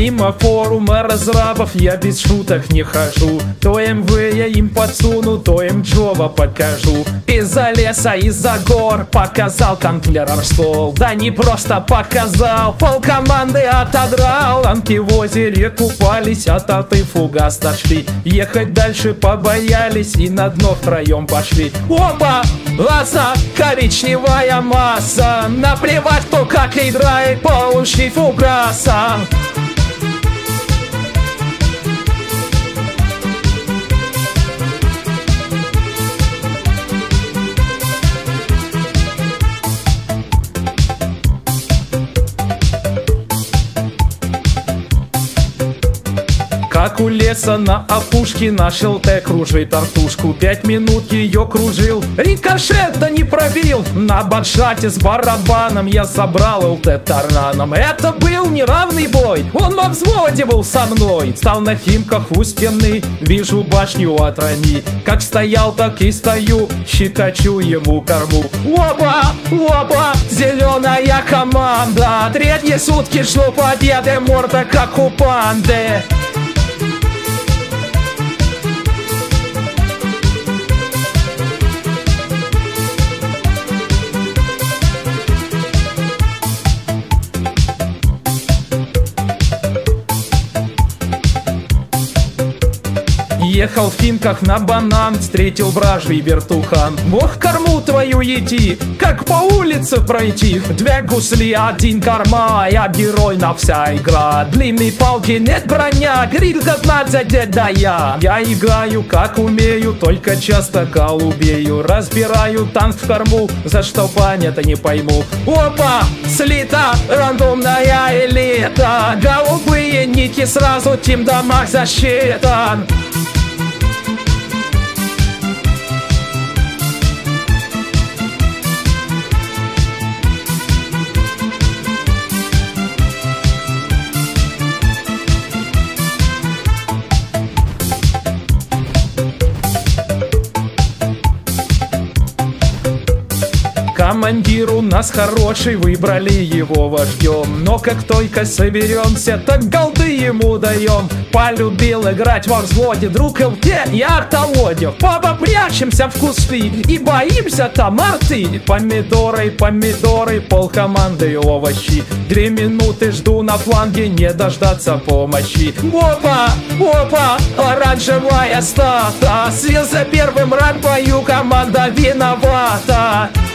Мимо форума разрабов я без шуток не хожу. То МВ я им подсуну, то им Джова покажу. Из-за леса, из-за гор показал конклерор стол. Да не просто показал, пол команды отодрал. Анки в озере купались, а таты фугас дошли. Ехать дальше побоялись и на дно втроем пошли. Опа! Лаза, коричневая масса. Наплевать, кто как играет, получи фугаса. Как у леса на опушке нашел Т кружит артушку. 5 минут ее кружил, рикошет да не пробил. На баджате с барабаном я собрал ЛТ тараном. Это был неравный бой, он во взводе был со мной. Стал на химках у стены, вижу башню отрони. Как стоял, так и стою, щекочу ему корму. Опа, опа, зеленая команда. Третьи сутки жду победы, морда как у панды. Ехал в Химках на банан, встретил вражий вертухан. Бог корму твою еди, как по улице пройти. 2 гусли, 1 корма, я герой на вся игра. Длинные палки, нет броня, гриль 15 лет, да я. Я играю как умею, только часто голубею. Разбираю танк в корму, за что понятно не пойму. Опа, слита, рандомная элита. Голубые нити сразу, тим дамаг засчитан. Командир у нас хороший, выбрали его вождем. Но как только соберемся, так голды ему даем. Полюбил играть во взводе, друг ЛТ и артолодев. Папа, прячемся в кусты и боимся там арты. Помидоры, помидоры, пол команды овощи. 2 минуты жду на фланге, не дождаться помощи. Опа, опа, оранжевая стата. Слился первым ран в бою, команда виновата.